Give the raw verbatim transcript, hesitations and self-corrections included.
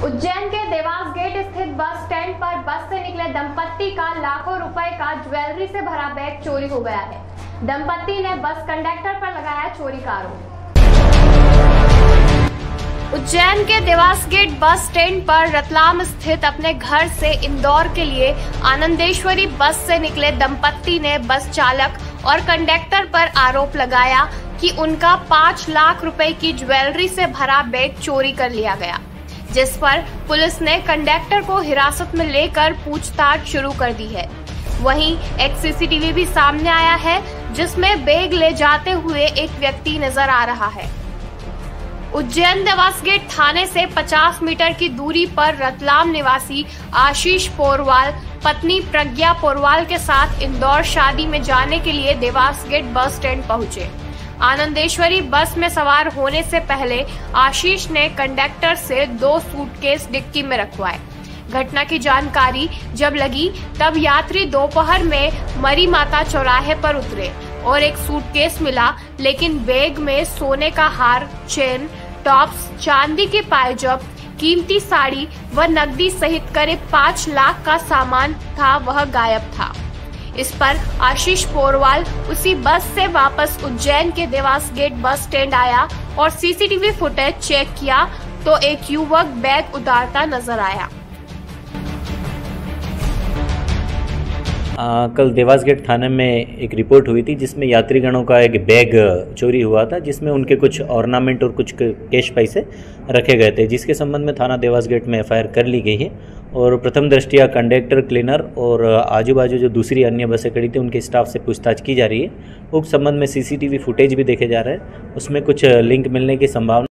उज्जैन के देवास गेट स्थित bus stand पर बस से निकले दंपत्ति का लाखों रुपए का ज्वेलरी से भरा बैग चोरी हो गया है। दंपत्ति ने बस कंडक्टर पर लगाया चोरी का आरोप। उज्जैन के देवास गेट बस स्टैंड पर रतलाम स्थित अपने घर से इंदौर के लिए आनंदेश्वरी बस से निकले दंपत्ति ने बस चालक और कंडक्टर पर आरोप लगाया कि उनका पाँच लाख रुपए की ज्वेलरी से भरा बैग चोरी कर लिया गया, जिस पर पुलिस ने कंडक्टर को हिरासत में लेकर पूछताछ शुरू कर दी है। वहीं एक सीसीटीवी भी सामने आया है, जिसमें बैग ले जाते हुए एक व्यक्ति नजर आ रहा है। उज्जैन देवास गेट थाने से पचास मीटर की दूरी पर रतलाम निवासी आशीष पोरवाल पत्नी प्रज्ञा पोरवाल के साथ इंदौर शादी में जाने के लिए देवास गेट बस स्टैंड पहुंचे। आनंदेश्वरी बस में सवार होने से पहले आशीष ने कंडक्टर से दो सूटकेस डिक्की में रखवाए। घटना की जानकारी जब लगी तब यात्री दोपहर में मरी माता चौराहे पर उतरे और एक सूटकेस मिला, लेकिन बैग में सोने का हार, चेन, टॉप्स, चांदी के पायजब, कीमती साड़ी व नकदी सहित करीब पाँच लाख का सामान था, वह गायब था। इस पर आशीष पोरवाल उसी बस से वापस उज्जैन के देवास गेट बस स्टैंड आया और सीसीटीवी फुटेज चेक किया तो एक युवक बैग उतारता नजर आया। आ, कल देवास गेट थाने में एक रिपोर्ट हुई थी, जिसमें यात्रीगणों का एक बैग चोरी हुआ था, जिसमें उनके कुछ ऑर्नामेंट और कुछ कैश पैसे रखे गए थे, जिसके संबंध में थाना देवास गेट में एफ आई आर कर ली गई है। और प्रथम दृष्टया कंडक्टर, क्लीनर और आजू बाजू जो दूसरी अन्य बसें खड़ी थी उनके स्टाफ से पूछताछ की जा रही है। उस संबंध में सीसीटीवी फुटेज भी देखे जा रहे हैं, उसमें कुछ लिंक मिलने की संभावना